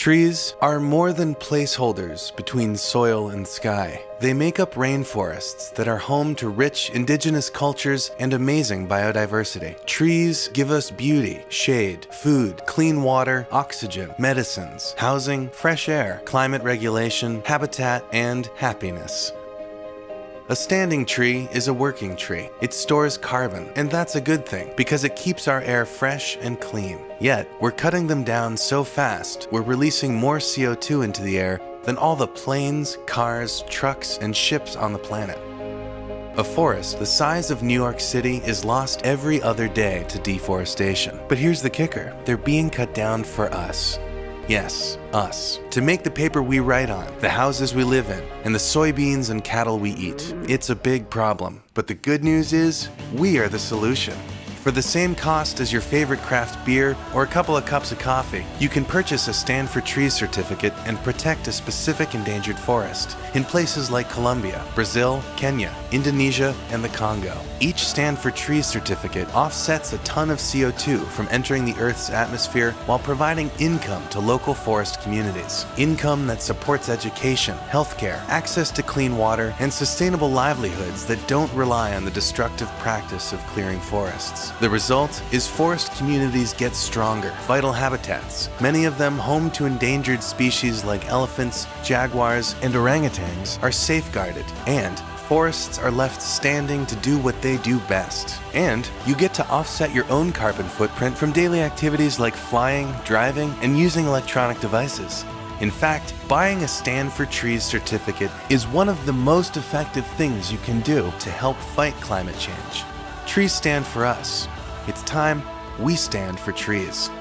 Trees are more than placeholders between soil and sky. They make up rainforests that are home to rich indigenous cultures and amazing biodiversity. Trees give us beauty, shade, food, clean water, oxygen, medicines, housing, fresh air, climate regulation, habitat, and happiness. A standing tree is a working tree. It stores carbon, and that's a good thing because it keeps our air fresh and clean. Yet, we're cutting them down so fast, we're releasing more CO2 into the air than all the planes, cars, trucks, and ships on the planet. A forest the size of New York City is lost every other day to deforestation. But here's the kicker, they're being cut down for us. Yes, us. To make the paper we write on, the houses we live in, and the soybeans and cattle we eat. It's a big problem. But the good news is, we are the solution. For the same cost as your favorite craft beer or a couple of cups of coffee, you can purchase a Stand for Trees certificate and protect a specific endangered forest in places like Colombia, Brazil, Kenya, Indonesia, and the Congo. Each Stand for Trees certificate offsets a ton of CO2 from entering the Earth's atmosphere while providing income to local forest communities. Income that supports education, healthcare, access to clean water, and sustainable livelihoods that don't rely on the destructive practice of clearing forests. The result is forest communities get stronger, vital habitats, many of them home to endangered species like elephants, jaguars, and orangutans are safeguarded, and forests are left standing to do what they do best. And you get to offset your own carbon footprint from daily activities like flying, driving, and using electronic devices. In fact, buying a Stand for Trees certificate is one of the most effective things you can do to help fight climate change. Trees stand for us. It's time we stand for trees.